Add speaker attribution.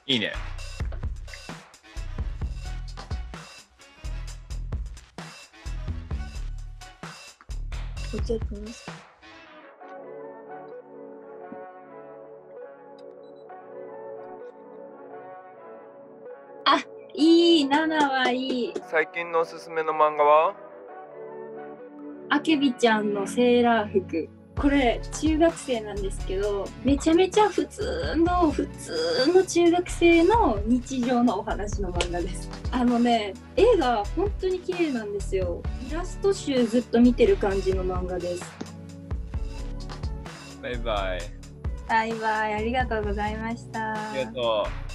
Speaker 1: いいね。
Speaker 2: こっちやってみます。あ、いい、7はいい。
Speaker 1: 最近のおすすめの漫画は？
Speaker 2: あけびちゃんのセーラー服。これ中学生なんですけど、めちゃめちゃ普通の中学生の日常のお話の漫画です。絵が本当に綺麗なんですよ。イラスト集ずっと見てる感じの漫画です。
Speaker 1: バイバイ。
Speaker 2: バイバイ、ありがとうございました。
Speaker 1: ありがとう。